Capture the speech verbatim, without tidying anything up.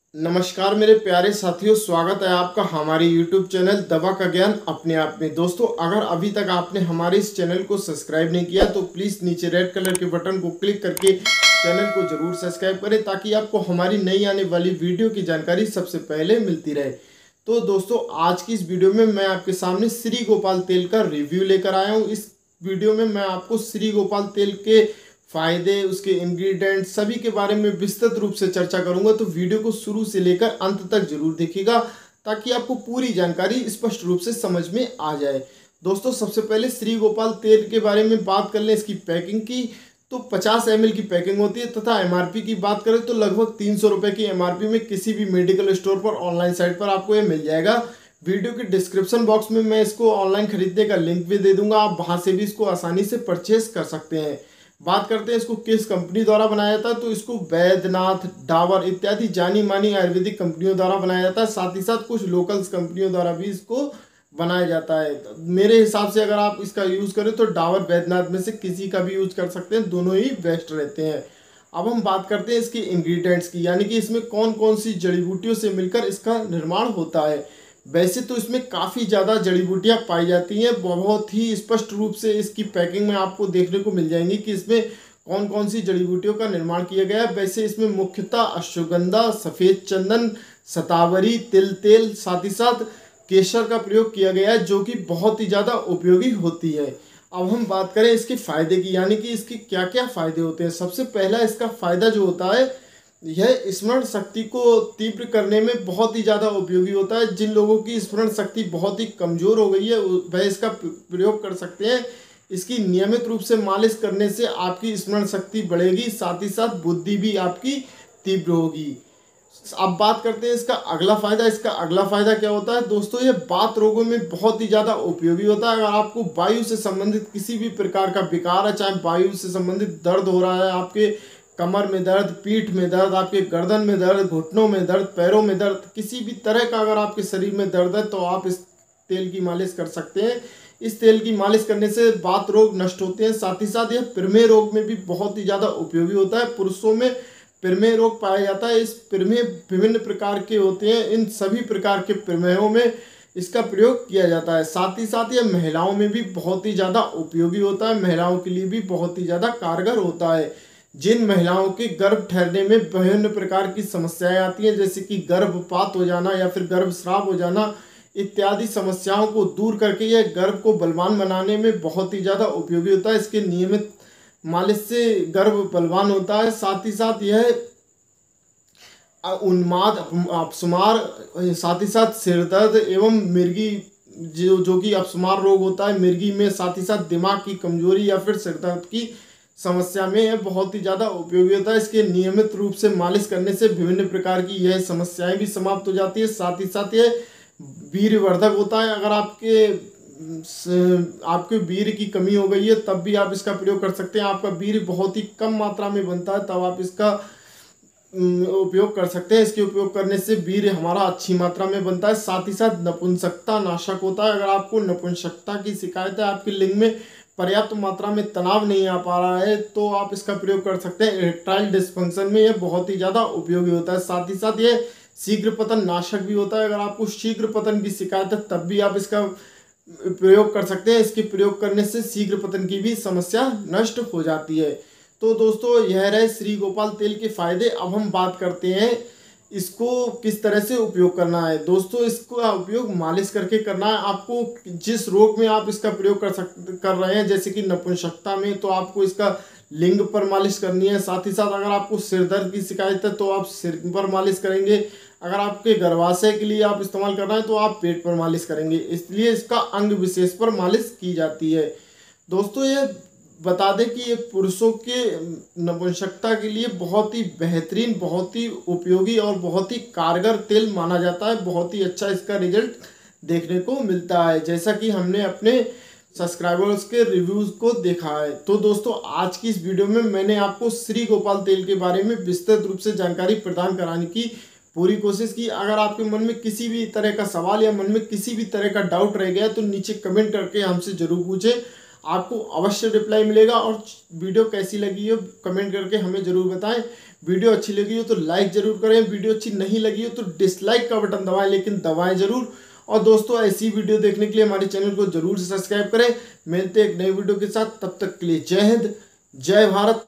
नमस्कार मेरे प्यारे साथियों, स्वागत है आपका हमारे यूट्यूब चैनल दवा का ज्ञान अपने आप में। दोस्तों, अगर अभी तक आपने हमारे इस चैनल को सब्सक्राइब नहीं किया तो प्लीज़ नीचे रेड कलर के बटन को क्लिक करके चैनल को जरूर सब्सक्राइब करें, ताकि आपको हमारी नई आने वाली वीडियो की जानकारी सबसे पहले मिलती रहे। तो दोस्तों, आज की इस वीडियो में मैं आपके सामने श्री गोपाल तेल का रिव्यू लेकर आया हूँ। इस वीडियो में मैं आपको श्री गोपाल तेल के फायदे, उसके इंग्रेडिएंट सभी के बारे में विस्तृत रूप से चर्चा करूंगा। तो वीडियो को शुरू से लेकर अंत तक जरूर देखिएगा, ताकि आपको पूरी जानकारी स्पष्ट रूप से समझ में आ जाए। दोस्तों, सबसे पहले श्री गोपाल तेल के बारे में बात कर लें, इसकी पैकिंग की। तो पचास एम एल की पैकिंग होती है तथा एमआरपी की बात करें तो लगभग तीन सौ रुपये की एमआरपी में किसी भी मेडिकल स्टोर पर, ऑनलाइन साइट पर आपको ये मिल जाएगा। वीडियो के डिस्क्रिप्शन बॉक्स में मैं इसको ऑनलाइन खरीदने का लिंक भी दे दूंगा, आप वहां से भी इसको आसानी से परचेस कर सकते हैं। बात करते हैं इसको किस कंपनी द्वारा बनाया जाता है, तो इसको वैद्यनाथ, डाबर इत्यादि जानी मानी आयुर्वेदिक कंपनियों द्वारा बनाया जाता है। साथ ही साथ कुछ लोकल्स कंपनियों द्वारा भी इसको बनाया जाता है। तो मेरे हिसाब से अगर आप इसका यूज़ करें तो डाबर, वैद्यनाथ में से किसी का भी यूज कर सकते हैं, दोनों ही बेस्ट रहते हैं। अब हम बात करते हैं इसके इंग्रेडिएंट्स की, यानी कि इसमें कौन कौन सी जड़ी बूटियों से मिलकर इसका निर्माण होता है। वैसे तो इसमें काफ़ी ज़्यादा जड़ी बूटियाँ पाई जाती हैं, बहुत ही स्पष्ट रूप से इसकी पैकिंग में आपको देखने को मिल जाएंगी कि इसमें कौन कौन सी जड़ी बूटियों का निर्माण किया गया है। वैसे इसमें मुख्यतः अश्वगंधा, सफ़ेद चंदन, शतावरी, तिल तेल, साथ ही साथ केसर का प्रयोग किया गया है, जो कि बहुत ही ज़्यादा उपयोगी होती है। अब हम बात करें इसके फायदे की, यानी कि इसके क्या क्या फायदे होते हैं। सबसे पहला इसका फायदा जो होता है, यह स्मरण शक्ति को तीव्र करने में बहुत ही ज़्यादा उपयोगी होता है। जिन लोगों की स्मरण शक्ति बहुत ही कमज़ोर हो गई है वह इसका प्रयोग कर सकते हैं। इसकी नियमित रूप से मालिश करने से आपकी स्मरण शक्ति बढ़ेगी, साथ ही साथ बुद्धि भी आपकी तीव्र होगी। अब बात करते हैं इसका अगला फायदा। इसका अगला फायदा क्या होता है दोस्तों, ये बात रोगों में बहुत ही ज़्यादा उपयोगी होता है। अगर आपको वायु से संबंधित किसी भी प्रकार का विकार है, चाहे वायु से संबंधित दर्द हो रहा है, आपके कमर में दर्द, पीठ में दर्द, आपके गर्दन में दर्द, घुटनों में दर्द, पैरों में दर्द, किसी भी तरह का अगर आपके शरीर में दर्द है तो आप इस तेल की मालिश कर सकते हैं। इस तेल की मालिश करने से बात रोग नष्ट होते हैं। साथ ही साथ यह प्रमेह रोग में भी बहुत ही ज़्यादा उपयोगी होता है। पुरुषों में प्रमेह रोग पाया जाता है। इस प्रमेह विभिन्न प्रकार के होते हैं, इन सभी प्रकार के प्रमेहों में इसका प्रयोग किया जाता है। साथ ही साथ यह महिलाओं में भी बहुत ही ज़्यादा उपयोगी होता है, महिलाओं के लिए भी बहुत ही ज़्यादा कारगर होता है। जिन महिलाओं के गर्भ ठहरने में विभिन्न प्रकार की समस्याएं आती हैं, जैसे कि गर्भपात हो जाना या फिर गर्भस्राव हो जाना इत्यादि समस्याओं को दूर करके यह गर्भ को बलवान बनाने में बहुत ही ज़्यादा उपयोगी होता है। इसके नियमित मालिश से गर्भ बलवान होता है। साथ ही साथ यह उन्माद, अपस्मार, साथ ही साथ सिरदर्द एवं मिर्गी, जो जो कि अपस्मार रोग होता है मिर्गी में, साथ ही साथ दिमाग की कमजोरी या फिर सिरदर्द की समस्या में यह बहुत ही ज़्यादा उपयोगी होता है। इसके नियमित रूप से मालिश करने से विभिन्न प्रकार की यह समस्याएं भी समाप्त हो जाती है। साथ ही साथ यह वीर्यवर्धक होता है। अगर आपके आपके वीर्य की कमी हो गई है तब भी आप इसका प्रयोग कर सकते हैं। आपका वीर्य बहुत ही कम मात्रा में बनता है तब आप इसका उपयोग कर सकते हैं। इसके उपयोग करने से वीर्य हमारा अच्छी मात्रा में बनता है। साथ ही साथ नपुंसकता नाशक होता है। अगर आपको नपुंसकता की शिकायत है, आपके लिंग में पर्याप्त मात्रा में तनाव नहीं आ पा रहा है, तो आप इसका प्रयोग कर सकते हैं। इरेक्टाइल डिस्फंक्शन में यह बहुत ही ज़्यादा उपयोगी होता है। साथ ही साथ यह शीघ्र पतन नाशक भी होता है। अगर आपको शीघ्र पतन की शिकायत है तब भी आप इसका प्रयोग कर सकते हैं। इसके प्रयोग करने से शीघ्र पतन की भी समस्या नष्ट हो जाती है। तो दोस्तों, यह रहे श्री गोपाल तेल के फायदे। अब हम बात करते हैं इसको किस तरह से उपयोग करना है। दोस्तों, इसका उपयोग मालिश करके करना है। आपको जिस रोग में आप इसका प्रयोग कर सकते कर रहे हैं, जैसे कि नपुंसकता में, तो आपको इसका लिंग पर मालिश करनी है। साथ ही साथ अगर आपको सिर दर्द की शिकायत है तो आप सिर पर मालिश करेंगे। अगर आपके गर्भाशय के लिए आप इस्तेमाल करना है तो आप पेट पर मालिश करेंगे। इसलिए इसका अंग विशेष पर मालिश की जाती है। दोस्तों, ये बता दें कि ये पुरुषों के नपुंसकता के लिए बहुत ही बेहतरीन, बहुत ही उपयोगी और बहुत ही कारगर तेल माना जाता है। बहुत ही अच्छा इसका रिजल्ट देखने को मिलता है, जैसा कि हमने अपने सब्सक्राइबर्स के रिव्यूज़ को देखा है। तो दोस्तों, आज की इस वीडियो में मैंने आपको श्री गोपाल तेल के बारे में विस्तृत रूप से जानकारी प्रदान कराने की पूरी कोशिश की। अगर आपके मन में किसी भी तरह का सवाल या मन में किसी भी तरह का डाउट रह गया तो नीचे कमेंट करके हमसे ज़रूर पूछें। आपको अवश्य रिप्लाई मिलेगा। और वीडियो कैसी लगी हो कमेंट करके हमें ज़रूर बताएं। वीडियो अच्छी लगी हो तो लाइक ज़रूर करें, वीडियो अच्छी नहीं लगी हो तो डिसलाइक का बटन दबाएं, लेकिन दबाएं ज़रूर। और दोस्तों ऐसी वीडियो देखने के लिए हमारे चैनल को जरूर सब्सक्राइब करें। मिलते हैं एक नई वीडियो के साथ, तब तक के लिए जय हिंद, जय भारत।